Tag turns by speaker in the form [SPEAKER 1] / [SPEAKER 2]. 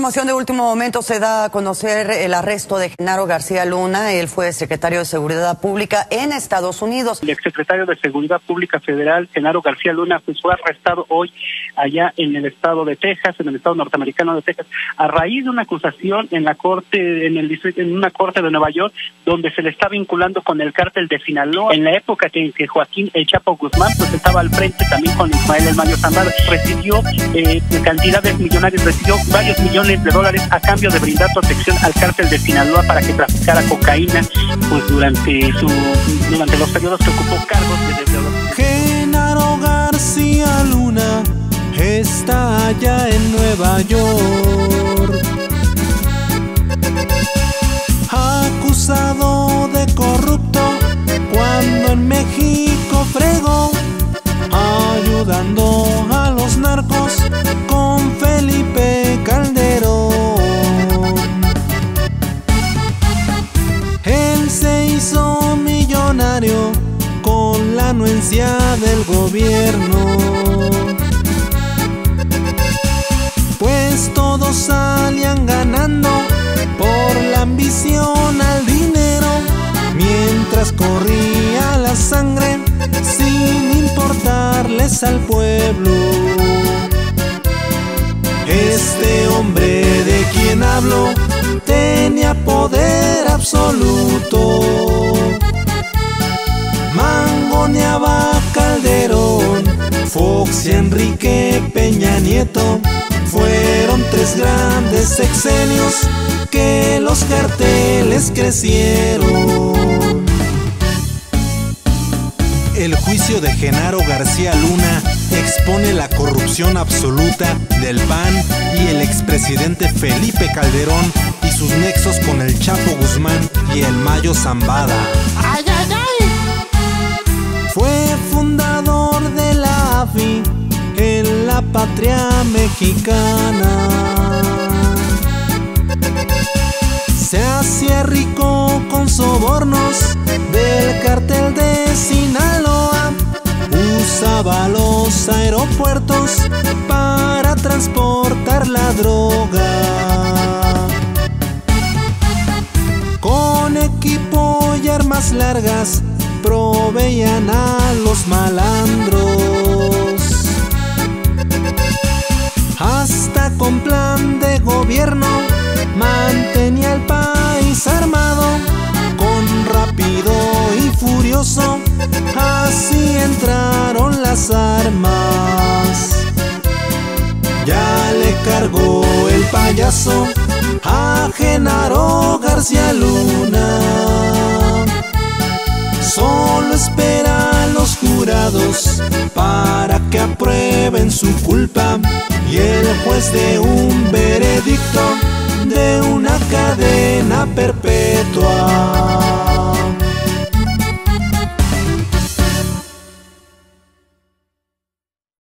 [SPEAKER 1] Información de último momento: se da a conocer el arresto de Genaro García Luna. Él fue secretario de Seguridad Pública en Estados Unidos.
[SPEAKER 2] El exsecretario de Seguridad Pública Federal, Genaro García Luna, fue arrestado hoy allá en el estado de Texas, en el estado norteamericano de Texas, a raíz de una acusación en la corte, en una corte de Nueva York, donde se le está vinculando con el cártel de Sinaloa. En la época que Joaquín El Chapo Guzmán pues estaba al frente, también con Ismael El Mayo Zambada, recibió cantidades millonarias, recibió varios millones de dólares a cambio de brindar protección al cártel de Sinaloa para que traficara cocaína pues durante los periodos que ocupó cargos de deudor.
[SPEAKER 3] Genaro García Luna está allá en Nueva York, acusado de corrupto cuando en México fregó, ayudando a los narcos con Felipe Calderón. Él se hizo millonario con la anuencia del gobierno, pues todos salían ganando por la ambición al dinero, mientras corría la sangre sin importarles al pueblo. Este hombre de quien hablo tenía poder absoluto, mangoneaba a Calderón, Fox y Enrique Peña Nieto. Fueron 3 grandes sexenios que los carteles crecieron. El juicio de Genaro García Luna expone la corrupción absoluta del PAN y el expresidente Felipe Calderón y sus nexos con el Chapo Guzmán y el Mayo Zambada. ¡Ay, ay, ay! Fue fundador de la AFI en la patria mexicana. Se hacía rico con sobornos del cártel de Sinaloa. Usaba los aeropuertos para transportar la droga. Con equipo y armas largas proveían a los malandros. Hasta con plan de gobierno mantenía el país armado, con Rápido y Furioso así entraron las armas. Ya le cargó el payaso a Genaro García Luna, solo espera a los jurados para que aprueben su culpa y el juez dé un veredicto de una cadena perpetua.